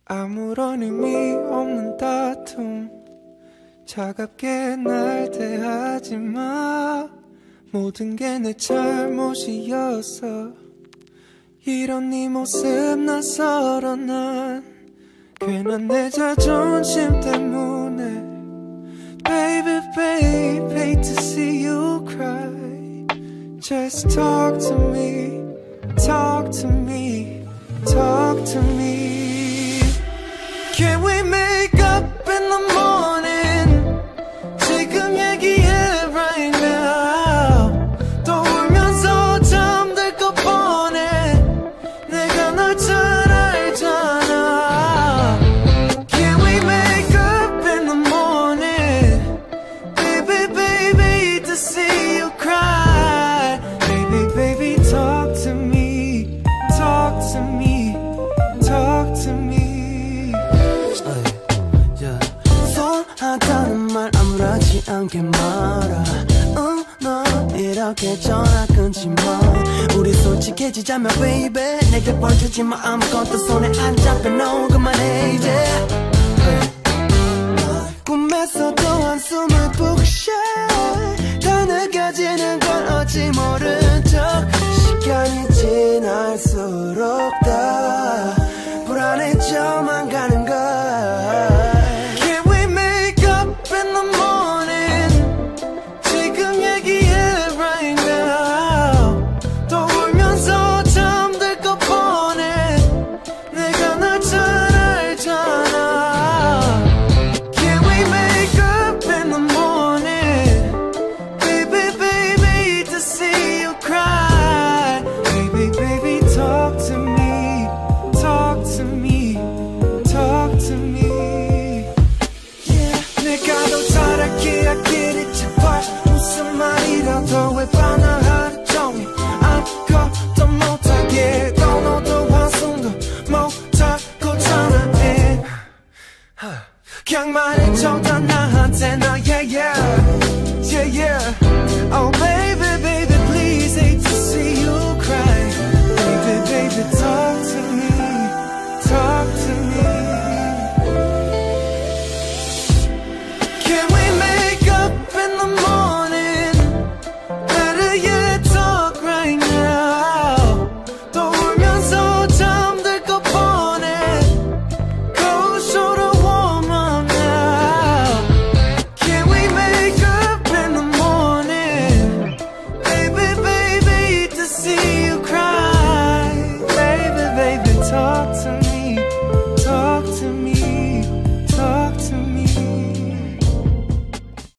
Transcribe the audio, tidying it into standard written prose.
아무런 의미 없는 다툼 차갑게 날 대하지 마. 모든 게 내 잘못이었어. 이런 네 모습 낯설어. 난 괜한 내 자존심 때문에. Baby, babe, hate to see you cry. Just talk to me, talk to me, talk to me. Can we make up in the morning? 지금 얘기해 right now. 또 울면서 잠들 것 뻔해. 내가 널 잘 알잖아. Can we make up in the morning? Baby, baby, to see you cry. Baby, baby, talk to me, talk to me, talk to me. 하다는 말 아무렇지 않게 말아. 너 이렇게 전화 끊지 마. 우리 솔직해지자면 baby. 내게 벌주지 마. 아무것도 손에 안 잡혀. No 그만해 이제. 꿈에서도 한숨을 푹 쉬어. 다 느껴지는 걸 어찌 모른 척. 시간이 지날수록